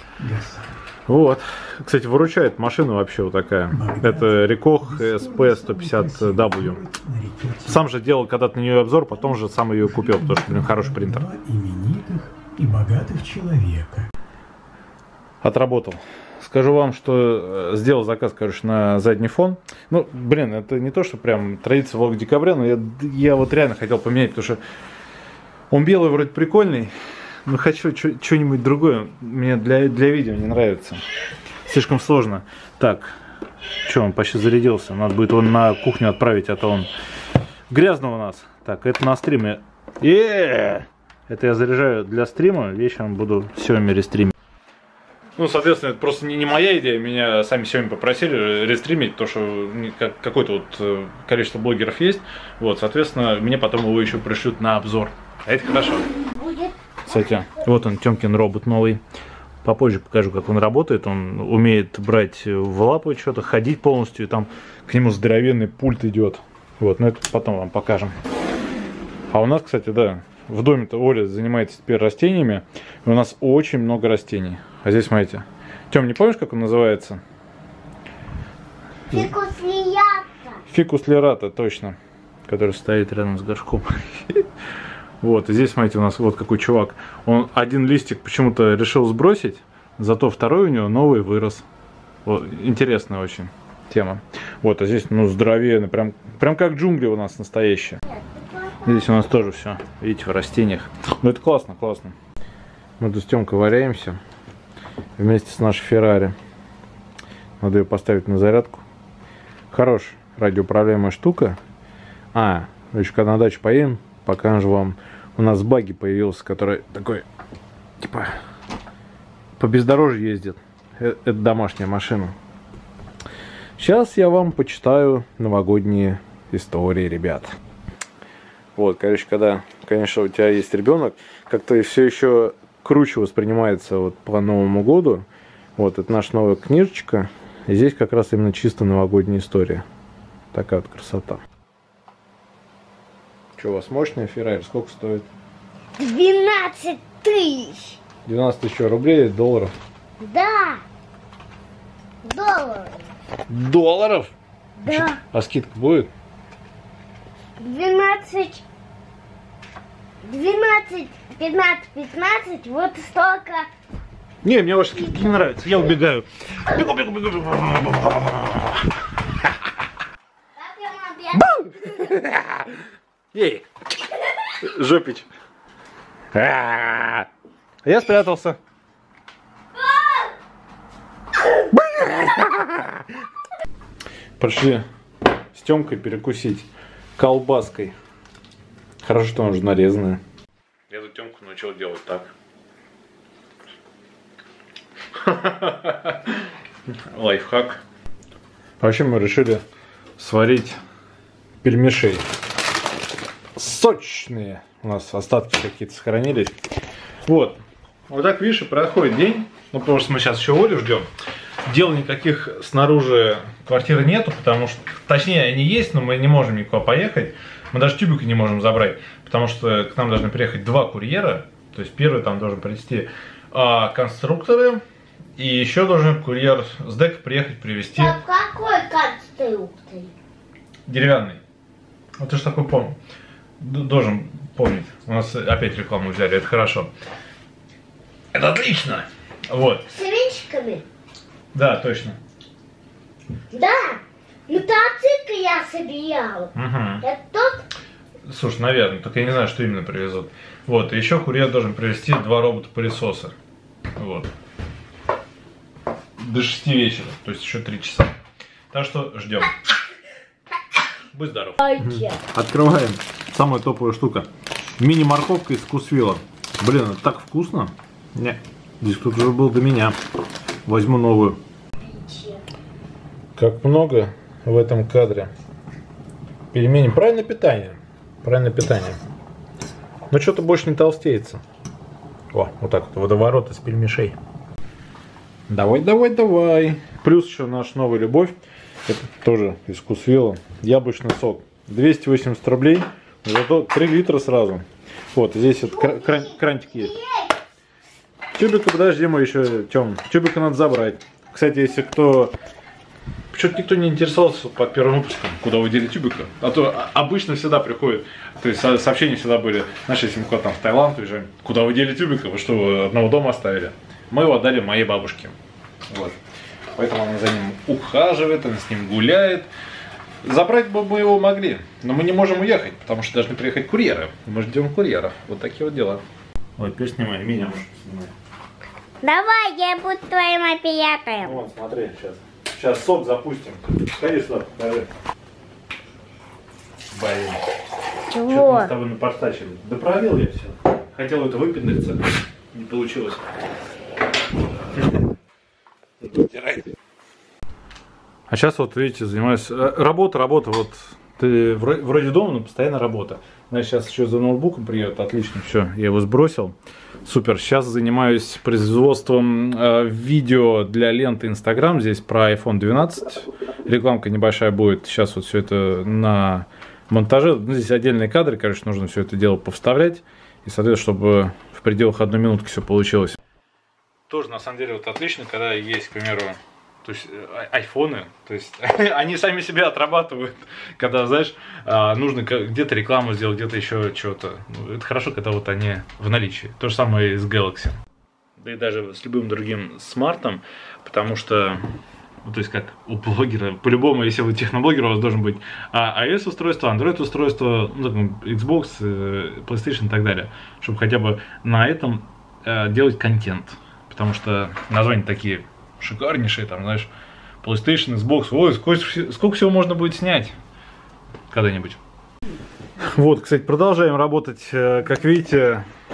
Вот. Кстати, выручает машина вообще вот такая. Это Рикох эс пи сто пятьдесят дабл ю. Сам же делал когда-то на нее обзор, потом же сам ее купил, потому что, блин, хороший принтер. Именитых и богатых человека. Отработал. Скажу вам, что сделал заказ, конечно, на задний фон. Ну, блин, это не то, что прям традиция влога декабря, но я, я вот реально хотел поменять, потому что он белый вроде прикольный, но хочу что-нибудь другое. Мне для, для видео не нравится. Слишком сложно. Так, что, он почти зарядился. Надо будет его на кухню отправить, а то он грязно у нас. Так, это на стриме. Е-е-е! Это я заряжаю для стрима, вечером буду сегодня рестримить. Ну, соответственно, это просто не, не моя идея, меня сами сегодня попросили рестримить, потому что какое-то вот количество блогеров есть. Вот, соответственно, мне потом его еще пришлют на обзор. А это хорошо. Кстати, вот он, Тёмкин робот новый. Попозже покажу, как он работает. Он умеет брать в лапы что-то, ходить полностью, и там к нему здоровенный пульт идет. Вот, но это потом вам покажем. А у нас, кстати, да, в доме-то Оля занимается теперь растениями. И у нас очень много растений. А здесь, смотрите. Тём, не помнишь, как он называется? Фикус лирата. Фикус лирата, точно. Который стоит рядом с горшком. Вот, и здесь, смотрите, у нас вот какой чувак. Он один листик почему-то решил сбросить, зато второй у него новый вырос. Вот, интересная очень тема. Вот, а здесь, ну, здоровенный, прям, прям как джунгли у нас настоящие. Здесь у нас тоже все, видите, в растениях. Ну, это классно, классно. Мы тут с Тёмкой варяемся вместе с нашей Феррари. Надо ее поставить на зарядку. Хорошая радиоуправляемая штука. А, еще когда на дачу поедем, покажу вам. У нас багги появился, который такой типа по бездорожью ездит. Это домашняя машина. Сейчас я вам почитаю новогодние истории, ребят. Вот, короче, когда, конечно, у тебя есть ребенок, как-то все еще круче воспринимается вот по Новому году. Вот, это наша новая книжечка. И здесь как раз именно чисто новогодняя история. Такая вот красота. Что, у вас мощная Феррари? Сколько стоит? двенадцать тысяч. двенадцать тысяч рублей или долларов? Да. Долларов. Долларов? Да. А скидка будет? двенадцать. двенадцать, пятнадцать, пятнадцать. Вот столько. Не, мне ваши скидки не нравятся. Я убегаю. Бегу, бегу, бегу, бегу. Эй, жопич. А я спрятался. Пошли с Тёмкой перекусить колбаской. Хорошо, что она уже нарезанная. Я эту Тёмку научил делать так. Лайфхак. Вообще мы решили сварить пельмешей. Сочные. У нас остатки какие-то сохранились. Вот. Вот так, видишь, проходит день. Ну, потому что мы сейчас еще Олю ждем. Дел никаких снаружи квартиры нету, потому что, точнее, они есть, но мы не можем никуда поехать. Мы даже тюбика не можем забрать, потому что к нам должны приехать два курьера. То есть первый там должен привезти а, конструкторы, и еще должен курьер с ДЭК приехать привезти. А какой конструктор? Деревянный. Вот ты ж такой помнишь. Должен помнить. У нас опять рекламу взяли, это хорошо. Это отлично! Вот. С свечками? Да, точно. Да. Мотоцикл я собирал. Угу. Это тот? Слушай, наверное, только я не знаю, что именно привезут. Вот, и еще курьер должен привезти два робота-пылесоса. Вот. До шести вечера, то есть еще три часа. Так что ждем. Будь здоров. Открываем. Самая топовая штука. Мини-морковка из Вкусвилла. Блин, это так вкусно. Не, здесь кто-то уже был до меня. Возьму новую. Как много в этом кадре. Пельмени. Правильное питание. Правильное питание. Но что-то больше не толстеется. О, вот так вот. Водоворот из пельмешей. Давай, давай, давай. Плюс еще наша новая любовь. Это тоже из Вкусвилла. Яблочный сок. двести восемьдесят рублей. Зато три литра сразу. Вот, здесь вот кра кран крантик есть. Тюбика, подожди, мы еще, Тём. Тюбика надо забрать. Кстати, если кто... Что-то никто не интересовался под первым выпуском, куда вы дели тюбика. А то обычно всегда приходит, то есть сообщения всегда были, знаешь, если мы куда-то там в Таиланд уезжаем, куда вы дели тюбика, вы что, одного дома оставили? Мы его отдали моей бабушке. Вот. Поэтому она за ним ухаживает, она с ним гуляет. Забрать бы мы его могли, но мы не можем уехать, потому что должны приехать курьеры. Мы ждем курьеров. Вот такие вот дела. Ой, теперь снимай, меня можешь снимать. Давай, я буду твоим оператором. Вот, смотри, сейчас. Сейчас сок запустим. Ходи сюда, покажи. Блин. Чего? Что-то мы с тобой напортачили. Да провел я все. Хотел это выпендриться. Не получилось. А сейчас вот, видите, занимаюсь... Работа, работа, вот. Ты вроде дома, но постоянно работа. Значит, сейчас еще за ноутбуком приедет. Отлично, все, я его сбросил. Супер. Сейчас занимаюсь производством э, видео для ленты Instagram. Здесь про айфон двенадцать. Рекламка небольшая будет. Сейчас вот все это на монтаже. Ну, здесь отдельные кадры, короче, нужно все это дело повставлять. И, соответственно, чтобы в пределах одной минутки все получилось. Тоже, на самом деле, вот отлично, когда есть, к примеру, то есть айфоны, то есть они сами себя отрабатывают, когда, знаешь, нужно где-то рекламу сделать, где-то еще что-то. Это хорошо, когда вот они в наличии. То же самое и с Galaxy. Да и даже с любым другим смартом, потому что, ну, то есть как у блогера, по-любому, если вы техноблогер, у вас должен быть iOS устройство, Android устройство, ну, Xbox, PlayStation и так далее, чтобы хотя бы на этом делать контент. Потому что названия такие шикарнейшие, там, знаешь, PlayStation, Xbox, ой, сколько, сколько всего можно будет снять когда-нибудь. Вот, кстати, продолжаем работать, как видите,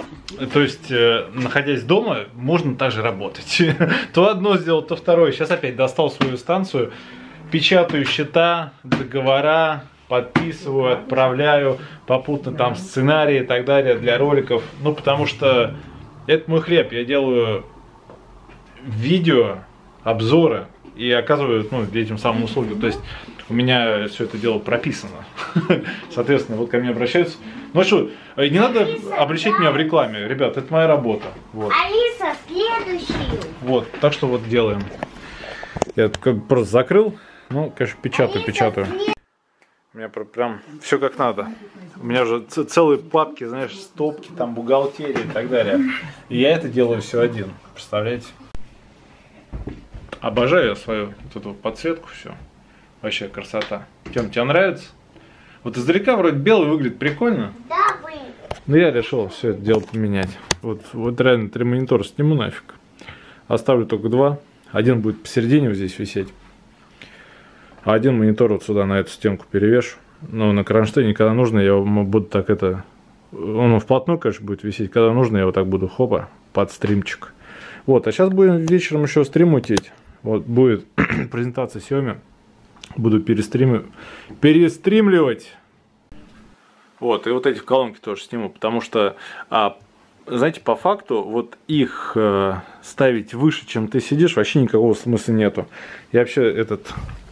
То есть, э, находясь дома, можно также работать. То одно сделал, то второе. Сейчас опять достал свою станцию, печатаю счета, договора, подписываю, отправляю, попутно там сценарии и так далее для роликов. Ну, потому что это мой хлеб. Я делаю видео, обзоры и оказываю, ну, этим самым услуги. То есть у меня все это дело прописано. Соответственно, вот ко мне обращаются. Ну что, не надо обличать меня в рекламе, ребят, это моя работа. Вот. Алиса, следующий. Вот, так что вот делаем. Я как бы просто закрыл, ну, конечно, печатаю, Алиса, печатаю. У меня прям все как надо. У меня уже целые папки, знаешь, стопки, там бухгалтерия и так далее. И я это делаю все один, представляете? Обожаю я свою вот эту подсветку, все. Вообще красота. Тем, тебе нравится? Вот издалека вроде белый выглядит прикольно. Да, вы. Но я решил все это дело поменять. Вот, вот реально три монитора сниму нафиг. Оставлю только два. Один будет посередине вот здесь висеть. А один монитор вот сюда на эту стенку перевешу. Но на кронштейне, когда нужно, я буду так это... Он вплотную, конечно, будет висеть. Когда нужно, я вот так буду, хопа, под стримчик. Вот, а сейчас будем вечером еще стрим мутить. Вот, будет презентация Xiaomi. Буду перестрим... перестримливать. Вот, и вот эти колонки тоже сниму, потому что, а, знаете, по факту, вот их э, ставить выше, чем ты сидишь, вообще никакого смысла нету. Я вообще этот,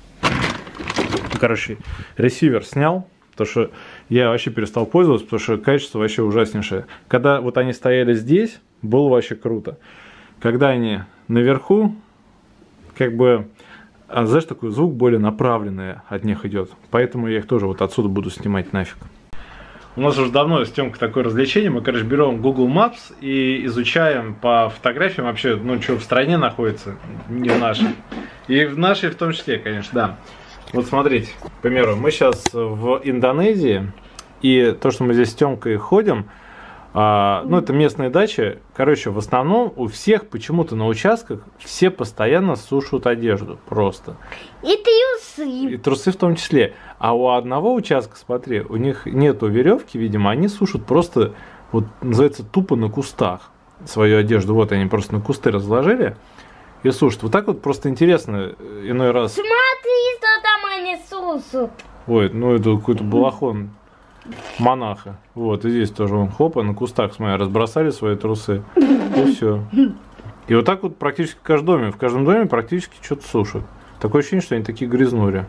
короче, ресивер снял, потому что я вообще перестал пользоваться, потому что качество вообще ужаснейшее. Когда вот они стояли здесь, было вообще круто. Когда они наверху, как бы... А знаешь, такой звук более направленный от них идет. Поэтому я их тоже вот отсюда буду снимать нафиг. У нас уже давно с Тёмкой такое развлечение. Мы, короче, берем Google Maps и изучаем по фотографиям вообще, ну, что в стране находится, не в нашей. И в нашей в том числе, конечно, да. Вот смотрите, к примеру, мы сейчас в Индонезии. И то, что мы здесь с Тёмкой ходим, а, ну, это местные дачи. Короче, в основном у всех почему-то на участках все постоянно сушат одежду. Просто. И трусы. И трусы в том числе. А у одного участка, смотри, у них нету веревки, видимо, они сушат просто, вот называется, тупо на кустах свою одежду. Вот они просто на кусты разложили и сушат. Вот так вот просто интересно иной раз. Смотри, что там они сушат. Ой, ну это какой-то балахон монаха. Вот, и здесь тоже вон, хопа, на кустах, смотри, разбросали свои трусы. И все. И вот так вот практически в каждом доме. В каждом доме практически что-то сушат. Такое ощущение, что они такие грязнури.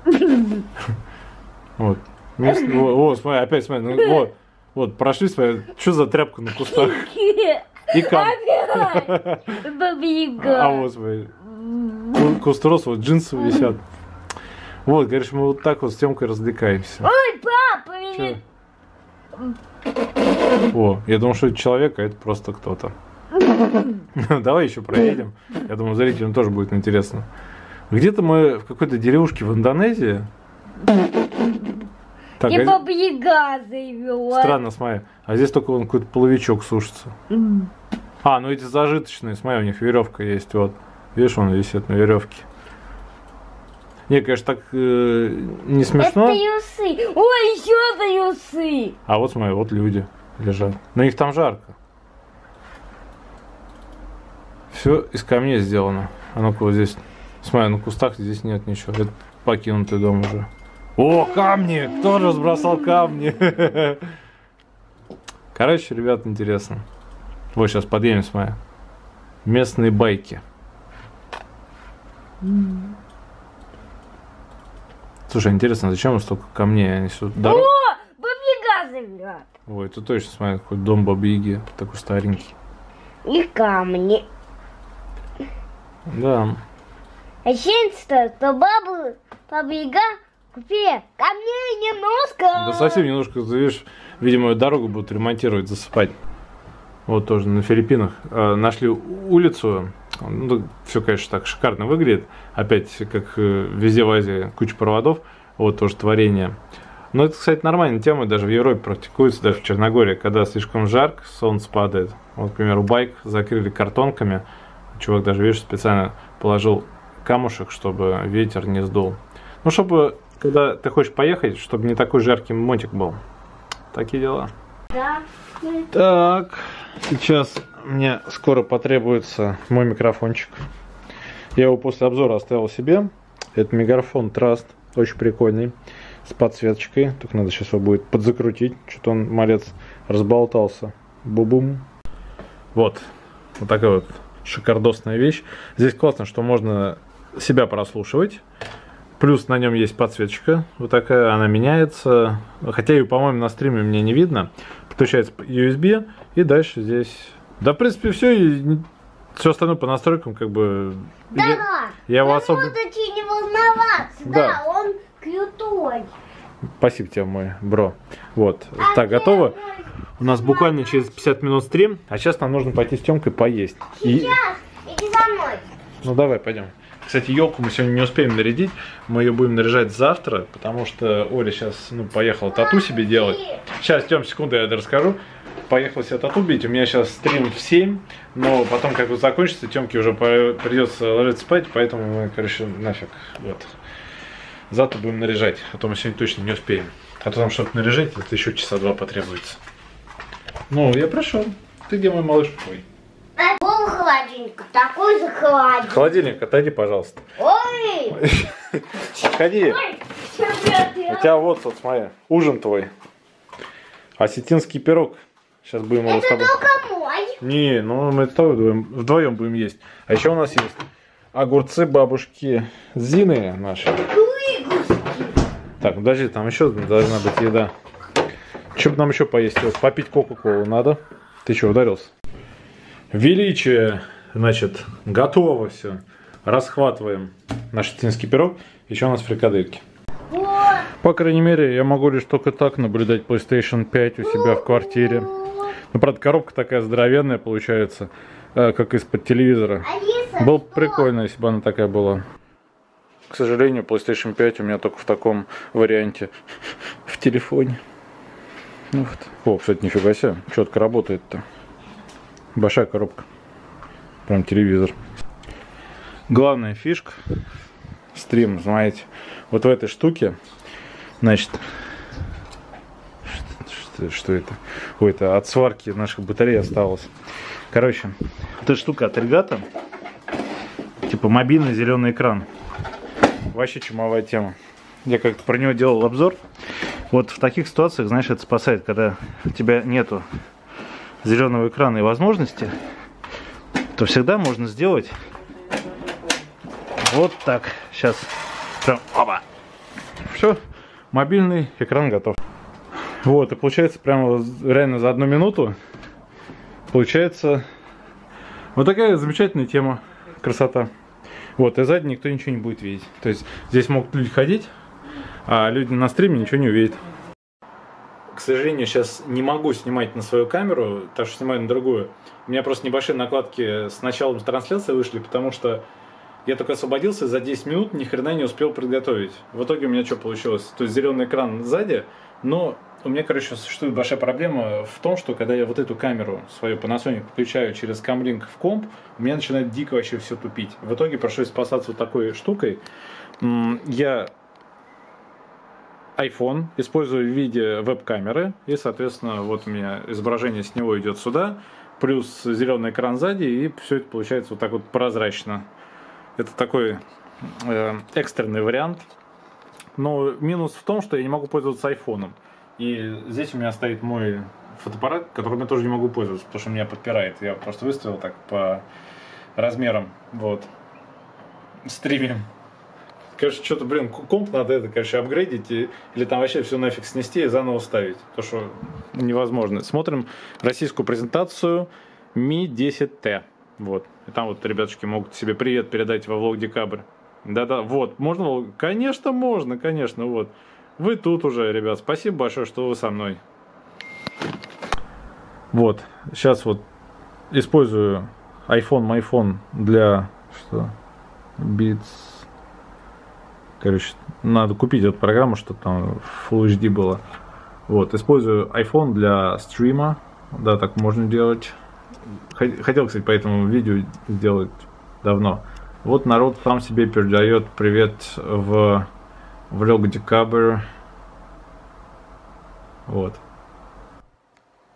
Вот. Вот, смотри, опять смотри. Ну, вот, вот, прошли, смотри, что за тряпка на кустах? И кам. А вот, смотри, куст рос, вот джинсы висят. Вот, говоришь, мы вот так вот с Тёмкой развлекаемся. Ой, папа, Чё? О, я думал, что это человек, а это просто кто-то. Давай еще проедем. Я думаю, зрителям тоже будет интересно. Где-то мы в какой-то деревушке в Индонезии. Так, и а... Баба Яга заявила. Странно, смотри. А здесь только вон какой-то половичок сушится. А, ну эти зажиточные, смотри, у них веревка есть. Вот. Видишь, он висит на веревке. Не, конечно, так э, не смешно. Это юсы. Ой, еще за юсы. А вот смотри, вот люди лежат. Но их там жарко. Все из камней сделано. А ну-ка вот здесь. Смотри, на кустах здесь нет ничего. Это покинутый дом уже. О, камни! Кто разбросал камни? Короче, ребят, интересно. Вот сейчас подъедем, смотри. Местные байки. Слушай, интересно, зачем столько камней? Они сюда... Дорог... О, Баба Яга заявила. Ой, это точно, смотри, какой дом Бабы Яги. Такой старенький. И камни. Да. Ощущение, что бабу, Баба Яга купили камней немножко. Да совсем немножко, ты видишь, видимо, дорогу будут ремонтировать, засыпать. Вот тоже на Филиппинах э, нашли улицу. Ну, все, конечно, так шикарно выглядит. Опять, как э, везде в Азии, куча проводов. Вот тоже творение. Но это, кстати, нормальная тема. Даже в Европе практикуется, даже в Черногории. Когда слишком жарко, солнце падает. Вот, к примеру, байк закрыли картонками. Чувак даже, видишь, специально положил камушек, чтобы ветер не сдул. Ну, чтобы, когда ты хочешь поехать, чтобы не такой жаркий мотик был. Такие дела. Да. Так, сейчас мне скоро потребуется мой микрофончик. Я его после обзора оставил себе. Это микрофон Trust, очень прикольный, с подсветочкой. Только надо сейчас его будет подзакрутить. Что-то он, малец, разболтался. Бу-бум. Вот, вот такая вот шикардосная вещь. Здесь классно, что можно себя прослушивать. Плюс на нем есть подсветочка. Вот такая, она меняется. Хотя ее, по-моему, на стриме мне не видно. Подключается ю эс би. И дальше здесь... Да, в принципе, все. И все остальное по настройкам, как бы... Да, я, да. я его особо... Можете не волноваться. Да. Да, он крутой. Спасибо тебе, мой бро. Вот. Так, готово. У нас буквально через пятьдесят минут стрим. А сейчас нам нужно пойти с Тёмкой поесть. И... Сейчас, иди за мной. Ну, давай, пойдем. Кстати, елку мы сегодня не успеем нарядить. Мы ее будем наряжать завтра, потому что Оля сейчас, ну, поехала тату себе делать. Сейчас, Тём, секунду, я это расскажу. Поехала себе тату бить. У меня сейчас стрим в семь, но потом, как вот закончится, Тёмке уже придется ложиться спать, поэтому мы, короче, нафиг. Вот. Завтра будем наряжать, а то мы сегодня точно не успеем. А то там что-то наряжать, это еще часа два потребуется. Ну, я пришел. Ты где, мой малыш? Ой. Какого холодильника? Такой же холодильник. Холодильник, отойди, пожалуйста. Ой! Отходи. Ой! У тебя вот, вот, смотри, ужин твой. Осетинский пирог. Сейчас будем его с Это тобой... только мой. Не, ну мы с тобой вдвоем, вдвоем будем есть. А еще у нас есть огурцы бабушки Зины наши. Так, подожди, там еще должна быть еда. Что бы нам еще поесть? Вот, попить кока-колу надо. Ты что, ударился? Величие, значит, готово все. Расхватываем наш осетинский пирог. Еще у нас фрикадельки. По крайней мере, я могу лишь только так наблюдать PlayStation пять у себя в квартире. Ну, правда, коробка такая здоровенная получается, э, как из-под телевизора. Алиса, Было бы что? прикольно, если бы она такая была. К сожалению, PlayStation пять у меня только в таком варианте в телефоне. Ну, вот. О, кстати, нифига себе, четко работает-то. Большая коробка. Прям телевизор. Главная фишка. Стрим, знаете, вот в этой штуке, значит, что, что это? Ой, это от сварки наших батарей осталось. Короче, эта штука от Elgato, типа мобильный зеленый экран. Вообще чумовая тема. Я как-то про него делал обзор. Вот в таких ситуациях, знаешь, это спасает, когда у тебя нету зеленого экрана и возможности, то всегда можно сделать вот так. Сейчас. Прям, оба. Все. Мобильный экран готов. Вот, и получается прямо реально за одну минуту получается вот такая замечательная тема. Красота. Вот, и сзади никто ничего не будет видеть. То есть здесь могут люди ходить, а люди на стриме ничего не увидят. К сожалению, сейчас не могу снимать на свою камеру, так что снимаю на другую. У меня просто небольшие накладки с началом трансляции вышли, потому что я только освободился, за десять минут ни хрена не успел подготовить. В итоге у меня что получилось? То есть зеленый экран сзади, но у меня, короче, существует большая проблема в том, что когда я вот эту камеру свою Panasonic подключаю через Camlink в комп, у меня начинает дико вообще все тупить. В итоге пришлось спасаться вот такой штукой. Я iPhone использую в виде веб-камеры, и, соответственно, вот у меня изображение с него идет сюда, плюс зеленый экран сзади, и все это получается вот так вот прозрачно. Это такой э, экстренный вариант. Но минус в том, что я не могу пользоваться айфоном. И здесь у меня стоит мой фотоаппарат, которым я тоже не могу пользоваться, потому что меня подпирает. Я просто выставил так по размерам. Вот. Стримим. Короче, что-то, блин, комп надо это, короче, апгрейдить и, или там вообще все нафиг снести и заново ставить. Потому что невозможно. Смотрим российскую презентацию ми десять тэ. Вот. И там вот ребятушки могут себе привет передать во влог Декабрь. Да-да, вот. Можно? Конечно, можно, конечно, вот. Вы тут уже, ребят. Спасибо большое, что вы со мной. Вот. Сейчас вот использую iPhone, iPhone для что? Beats. Короче, надо купить эту программу, чтобы там Full эйч ди было. Вот. Использую iPhone для стрима. Да, так можно делать. Хотел, кстати, по этому видео сделать давно. Вот народ сам себе передает привет в влог Декабрь. Вот.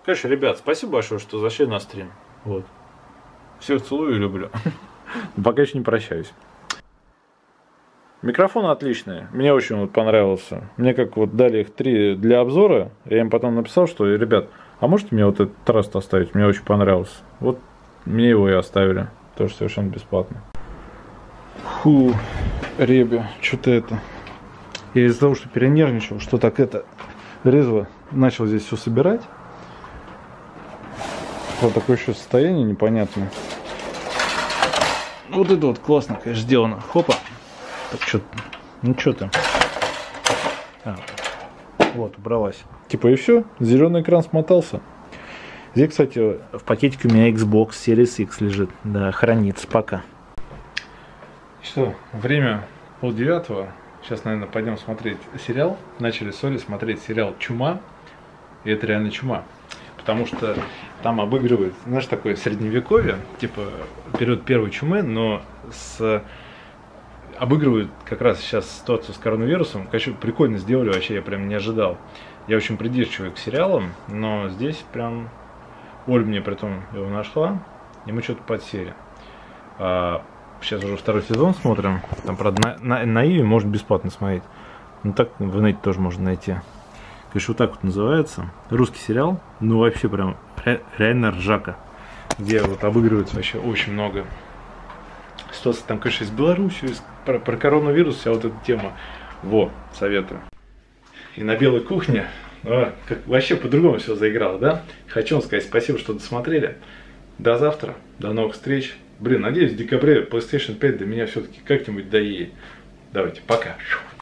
Конечно, ребят, спасибо большое, что зашли на стрим. Вот. Всех целую и люблю. Пока еще не прощаюсь. Микрофон отличный. Мне очень вот понравился. Мне как вот дали их три для обзора. Я им потом написал, что, ребят, а можете мне вот этот траст оставить? Мне очень понравился. Вот мне его и оставили. Тоже совершенно бесплатно. Фу, ребя, что-то это. Я из-за того, что перенервничал, что так это резво начал здесь все собирать. Вот такое еще состояние непонятное. Вот это вот классно, конечно, сделано. Хопа. Так что, ну что там? А, вот, убралась. Типа и все, зеленый экран смотался. Здесь, кстати, в пакетике у меня Xbox Series X лежит. Да, хранится пока. Что, время полдевятого. Сейчас, наверное, пойдем смотреть сериал. Начали с Олей смотреть сериал «Чума». И это реально чума. Потому что там обыгрывают, знаешь, такое средневековье, типа период первой чумы, но с... обыгрывают как раз сейчас ситуацию с коронавирусом. Конечно, прикольно сделали, вообще я прям не ожидал. Я очень придирчивый к сериалам, но здесь прям Оля мне притом его нашла, и мы что-то подсели. А, сейчас уже второй сезон смотрим. Там, правда, на, на, на Иви можно бесплатно смотреть. Ну так в инете тоже можно найти. Конечно, вот так вот называется. Русский сериал. Ну вообще прям ре, реально ржака. Где вот обыгрывается вообще очень много. Ситуация там, конечно, из Беларуси, из, про, про коронавирус, вся вот эта тема. Во, советую. И на белой кухне, а, как вообще по-другому все заиграло, да? Хочу вам сказать спасибо, что досмотрели. До завтра, до новых встреч. Блин, надеюсь, в декабре PlayStation пять до меня все-таки как-нибудь доедет. Давайте, пока.